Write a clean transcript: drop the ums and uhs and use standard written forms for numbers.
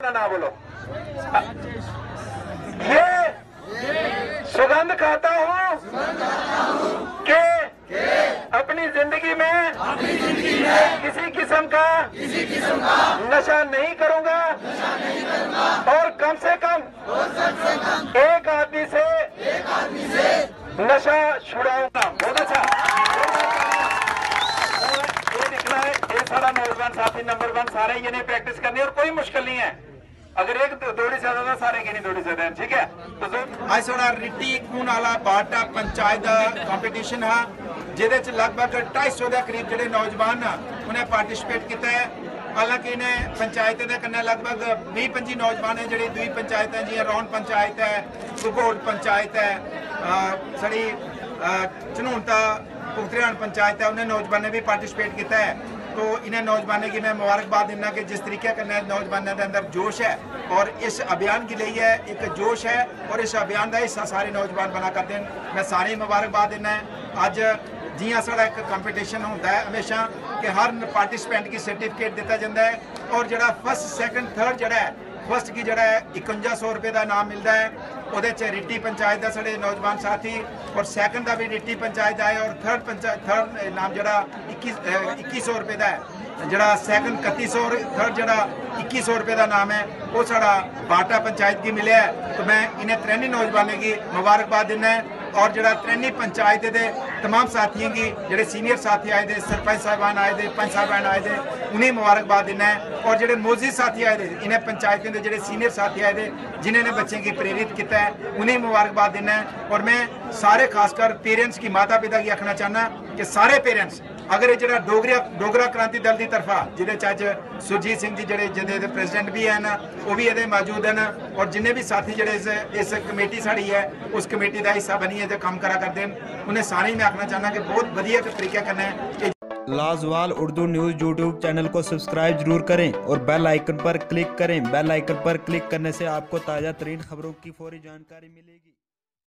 अपना नाम बोलो। ये सुगंध खाता हूँ कि अपनी जिंदगी में किसी किस्म का नशा नहीं करूंगा और कम से कम एक आदमी से नशा छुड़ाऊंगा। बहुत अच्छा, ये निकला है। ये सारा नौजवान साथी नंबर 1 सारे ये नहीं प्रैक्टिस करनी और कोई मुश्किल नहीं है। अगर एक दौड़ी से ज्यादा सारे की नहीं दौड़ी से ज्यादा, ठीक है। तो आज थोड़ा रिट्टी खून वाला बाटा पंचायत कंपीटिशन है ਜਿਹਦੇ ਚ ਲਗਭਗ 250 ਦੇ ਕਰੀਬ ਜਿਹੜੇ ਨੌਜਵਾਨ ਆ ਉਹਨੇ ਪਾਰਟਿਸਿਪੇਟ ਕੀਤਾ ਹੈ। ਹਾਲਾਂਕਿ ਇਹਨੇ ਪੰਚਾਇਤ ਦੇ ਕੰਨੇ ਲਗਭਗ 20-25 ਨੌਜਵਾਨ ਹੈ ਜਿਹੜੇ ਦੂਈ ਪੰਚਾਇਤਾਂ ਜਿਹੀਆਂ ਰੌਣ ਪੰਚਾਇਤ ਹੈ, ਘਗੋੜ ਪੰਚਾਇਤ ਹੈ, ਸੜੀ ਝਨੂਨਤਾ ਪੁਖਤਰਿਆਣ पंचायत है, उन्हें नौजवान ने भी पार्टिसिपेट किया है। तो इन्हें नौजवानों की मैं मुबारकबाद देना कि जिस तरीके का नौजवानों के अंदर जोश है और इस अभियान के लिए है एक जोश है और इस अभियान का हिस्सा सारे नौजवान बना करते हैं। मैं सारे मुबारकबाद देना है। अज जियां साड़ा एक कंपीटिशन होता है हमेशा कि हर पार्टिसिपेंट की सर्टिफिकेट दिता जाता है और जड़ा फर्स्ट सैकेंड थर्ड जड़ा है फर्स्ट की जड़ा है 5100 रुपये का इनाम मिलता है। ਉਹਦੇ ਚ ਰਿੱਟੀ ਪੰਚਾਇਤ ਦਾ ਸਾਡੇ ਨੌਜਵਾਨ ਸਾਥੀ और ਸੈਕੰਡ ਦਾ ਵੀ ਰਿੱਟੀ ਪੰਚਾਇਤ ਆਏ और थर्ड ਇਨਾਮ ਜਿਹੜਾ 2100 रुपये ਦਾ है। ਜਿਹੜਾ ਸੈਕੰਡ 3100 थर्ड ਜਿਹੜਾ 2100 रुपये का नाम है वो साड़ा बाटा पंचायत की मिले है। तो मैं इन्हें त्रेनी नौजवानों की मुबारकबाद देना है और जड़ा त्रेनी पंचायत के तमाम साथियों की जड़े सीनियर साथी आए थे, सरपंच साहबान आए थे, पंच साहबान आए थे, उन्हें मुबारकबाद देना है। और जड़े मोजी साथी आए थे इन्हें पंचायतों के जड़े सीनियर साथी आए थे जिन्होंने बच्चे की प्रेरित किया है उन्हें मुबारकबाद देना है। और मैं सारे खासकर पेरेंट्स की माता पिता की आखना चाहना कि सारे पेरेंट्स अगर ये डोगरा क्रांति दल की तरफा जिहदे अज सुरजीत सिंह जी जड़े जिहदे प्रेसिडेंट भी हैं वो भी ये मौजूद हैं और जिन्हें भी साथी जड़े इस कमेटी साड़ी है उस कमेटी का हिस्सा बनी है जो काम करा करते हैं उन्हें सारे मैं आखना चाहना कि बहुत वधिया तरीके करना है। लाजवाल उर्दू न्यूज़ यूट्यूब चैनल को सब्सक्राइब जरूर करें और बेल आइकन पर क्लिक करें। बेल आइकन पर क्लिक करने से आपको ताज़ा तरीन खबरों की फौरी जानकारी मिलेगी।